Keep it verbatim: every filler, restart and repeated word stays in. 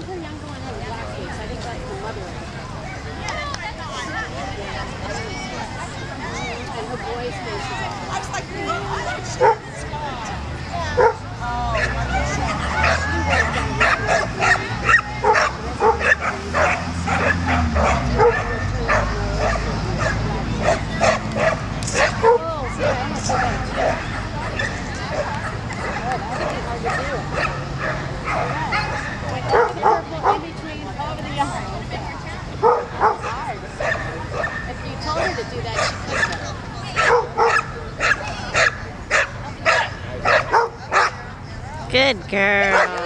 think her younger one has black face. I think that's the mother. And her boy's face is all. I was like, what? Good girl.